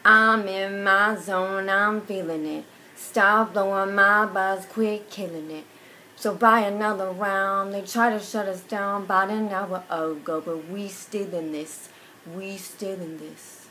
I'm in my zone, I'm feeling it. Stop blowing my buzz, quit killing it. So buy another round. They try to shut us down about an hour ago, but we still in this. We still in this.